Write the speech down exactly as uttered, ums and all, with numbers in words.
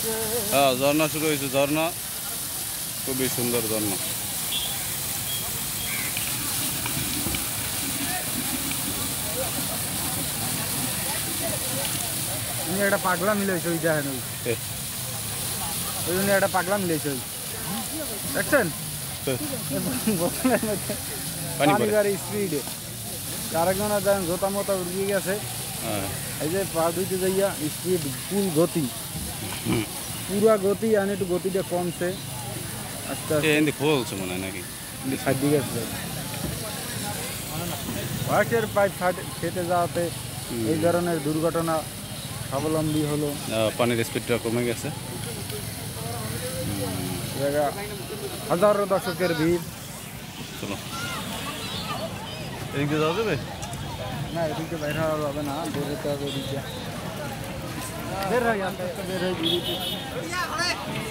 হ্যাঁ ঝর্ণা শুরু হয়েছে ঝর্ণা খুবই সুন্দর ঝর্ণা তুমি একটা পাগলা মিলেছে ওই দেখেন ওই ওই জন্য একটা পাগলা মিলেছে ওই দেখছেন পানি গাড়ি স্পিডে আরেকজন দেখেন জোতা মোতা উড়িয়ে গেছে এই যে পা দুইতে যাইয়া স্পিড ফুল গতি পুরা গতি আর একটু গতিটা কমছে আস্তে আস্তে খোলছে মনে হয় নাকি সাইড দিকে আসছে ওয়াশের পাইপ ফেটে যাওয়াতে এই ধরনের দুর্ঘটনা স্বাবলম্বী হলো পানির স্পিডটা কমে গেছে জায়গা হাজারো দর্শকের ভিড় চলো এদিকে যাওয়া যাবে না এদিকে বাইরে হওয়া যাবে না বের হতে হবে এদিকে বের হয় আস্তে আস্তে বের হয়